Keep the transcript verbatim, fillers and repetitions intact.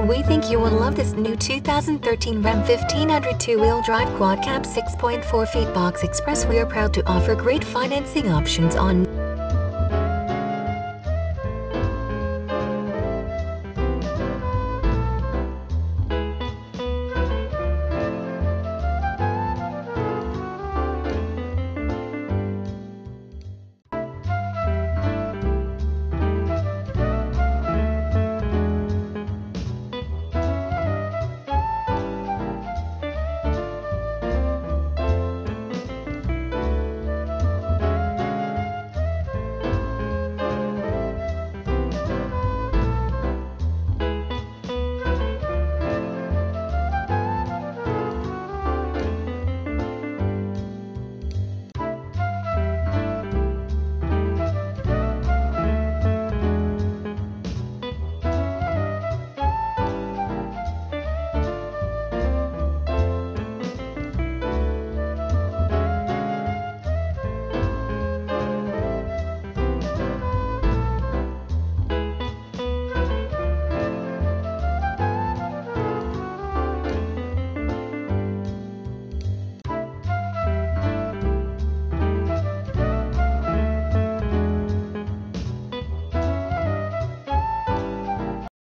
We think you will love this new two thousand thirteen Ram fifteen hundred two-wheel drive quad cab six point four feet box express. We are proud to offer great financing options on